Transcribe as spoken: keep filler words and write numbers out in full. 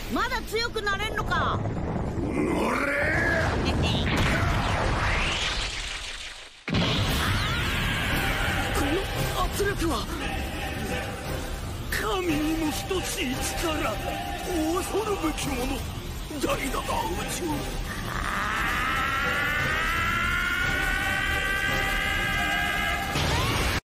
まだ強くなれんのか。 乗れ。 この圧力は神にも等しい力。恐るべきもの。大だが宇宙。